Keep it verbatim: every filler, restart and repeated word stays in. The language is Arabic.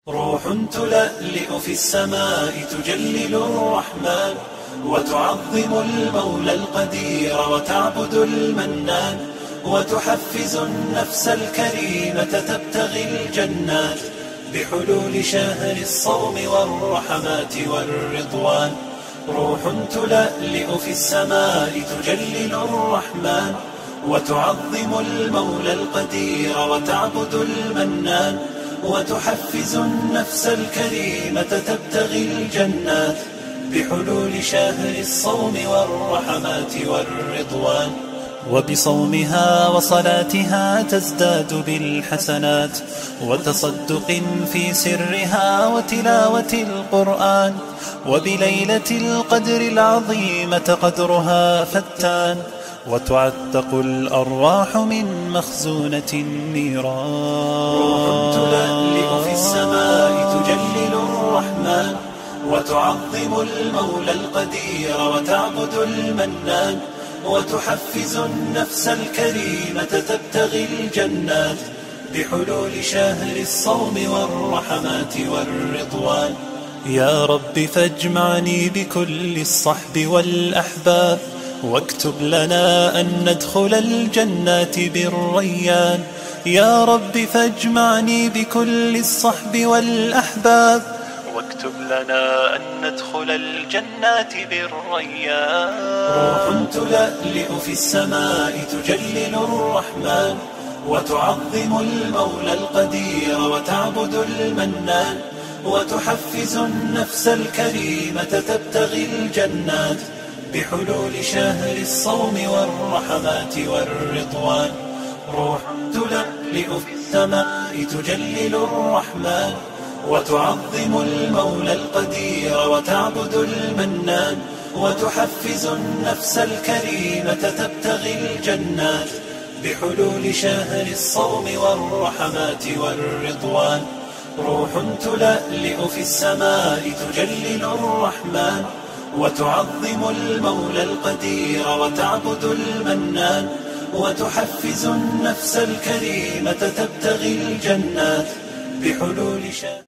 روح تلألئ في السماء تجلل الرحمن وتعظم المولى القدير وتعبد المنان وتحفز النفس الكريمة تبتغي الجنات بحلول شهر الصوم والرحمات والرضوان. روح تلألئ في السماء تجلل الرحمن وتعظم المولى القدير وتعبد المنان وتحفز النفس الكريمة تبتغي الجنات بحلول شهر الصوم والرحمات والرضوان. وبصومها وصلاتها تزداد بالحسنات وتصدق في سرها وتلاوة القرآن. وبليلة القدر العظيمة قدرها فتان وتعتق الأرواح من مخزونة النيران. روح تلألئ في السماء تجلل الرحمن وتعظم المولى القدير وتعبد المنان وتحفز النفس الكريمة تبتغي الجنات بحلول شهر الصوم والرحمات والرضوان. يا رب فاجمعني بكل الصحب والأحباب واكتب لنا أن ندخل الجنات بالريان. يا رب فاجمعني بكل الصحب والأحباب واكتب لنا أن ندخل الجنات بالريان. روح تلألئ في السماء تجلل الرحمن وتعظم المولى القدير وتعبد المنان وتحفز النفس الكريمة تبتغي الجنات بحلول شهر الصوم والرحمات والرضوان. روح تلألئ في السماء تجلل الرحمن وتعظم المولى القدير وتعبد المنان وتحفز النفس الكريمة تبتغي الجنات بحلول شهر الصوم والرحمات والرضوان. روح تلألئ في السماء تجلل الرحمن وتعظم المولى القدير وتعبد المنان وتحفز النفس الكريمة تبتغي الجنات بحلول شهر